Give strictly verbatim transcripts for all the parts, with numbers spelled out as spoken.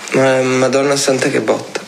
Ma Madonna santa che botta.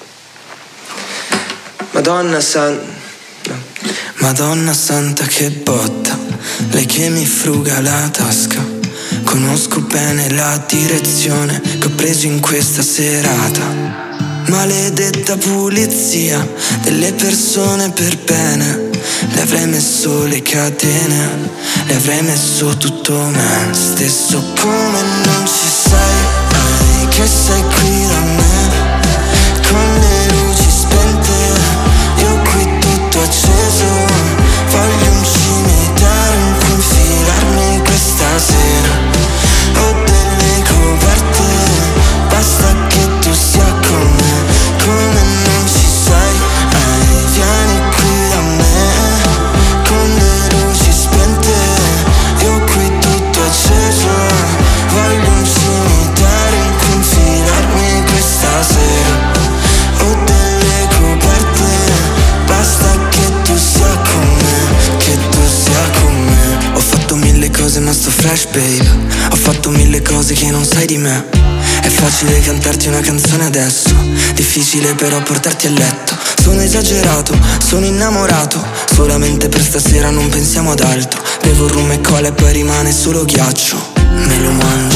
Madonna santa. No. Madonna santa che botta, lei che mi fruga la tasca. Conosco bene la direzione che ho preso in questa serata. Maledetta pulizia delle persone per bene. Le avrei messo le catene, le avrei messo tutto me stesso. Come non ci sei, che sei qui da me, con le luci spente, io qui tutto acceso. Voglio un cimitero in cui infilarmi questa sera. Ho delle coperte, basta che tu sia con me. Come non ci sei, eh, vieni qui da me, con le luci spente, io qui tutto acceso. Voglio un cimitero in cui infilarmi questa sera. Ho delle coperte, basta che tu sia con me, che tu sia con me. Ho fatto mille cose ma sto fresh babe, ho fatto mille cose che non sai di me. È facile cantarti una canzone adesso, difficile però portarti a letto. Sono esagerato, sono innamorato, solamente per stasera non pensiamo ad altro. Bevo rum e cola e poi rimane solo ghiaccio. Me lo mando